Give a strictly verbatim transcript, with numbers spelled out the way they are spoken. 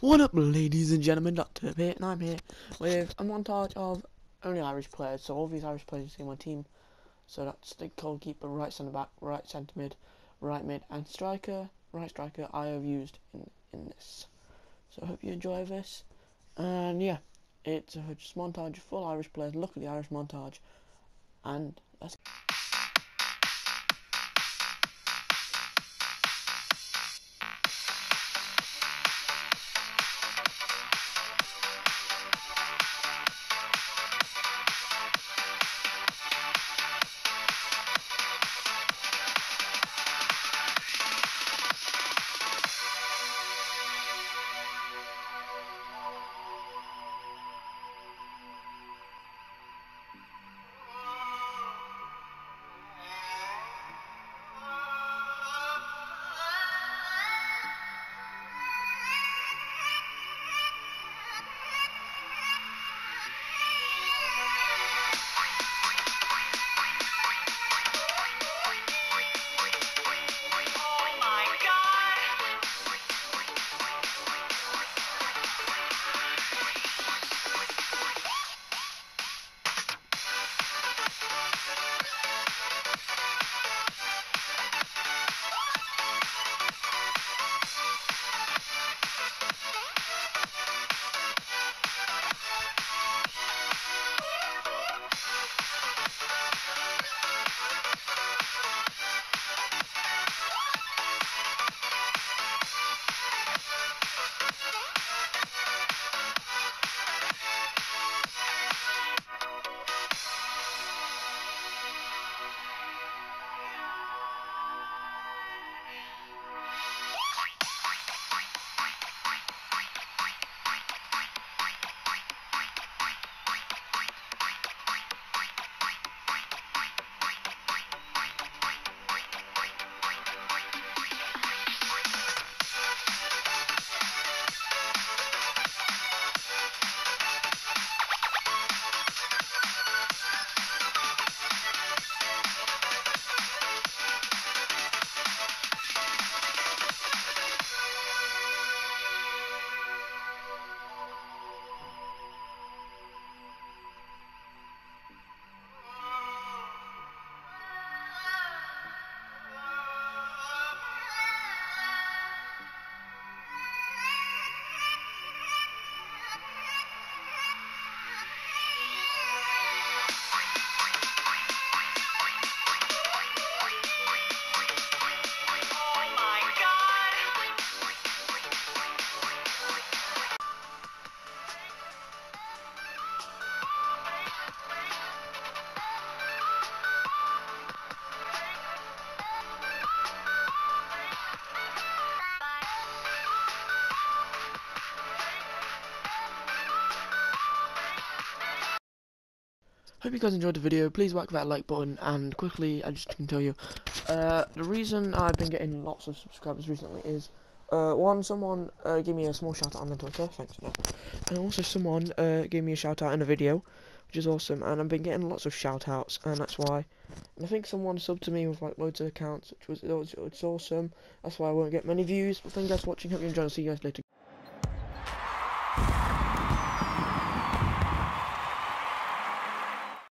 What up, ladies and gentlemen, Doctor here, and I'm here with a montage of only Irish players. So all these Irish players in my team. So that's the goalkeeper, right centre back, right centre mid, right mid, and striker. Right striker I have used in in this. So I hope you enjoy this. And yeah, it's a just montage of full Irish players. Look at the Irish montage, and let's. Hope you guys enjoyed the video. Please whack that like button, and quickly I just can tell you uh, the reason I've been getting lots of subscribers recently is uh, one, someone uh, gave me a small shout out on Twitter, thanks for that, and also someone uh, gave me a shout out in a video, which is awesome, and I've been getting lots of shout outs, and that's why. And I think someone subbed to me with like loads of accounts, which was it was, it's awesome. That's why I won't get many views. But thank you guys for watching. Hope you enjoyed. I'll see you guys later.